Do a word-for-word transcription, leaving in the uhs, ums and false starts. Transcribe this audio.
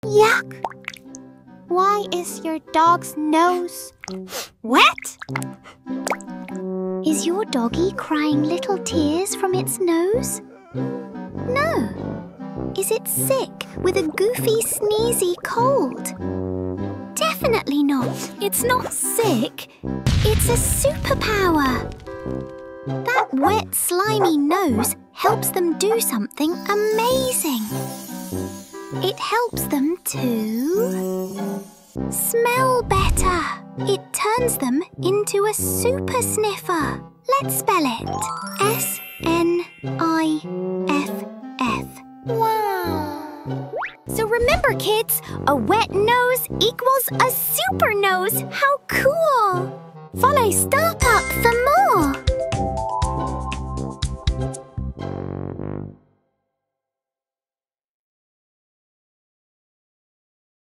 Yuck! Why is your dog's nose wet? Is your doggy crying little tears from its nose? No. Is it sick with a goofy, sneezy cold? Definitely not. It's not sick. It's a superpower. That wet, slimy nose helps them do something amazing. It helps them to smell better. It turns them into a super sniffer. Let's spell it. S N I F F. Wow! So remember, kids, a wet nose equals a super nose. How cool! Follow StarPup for more!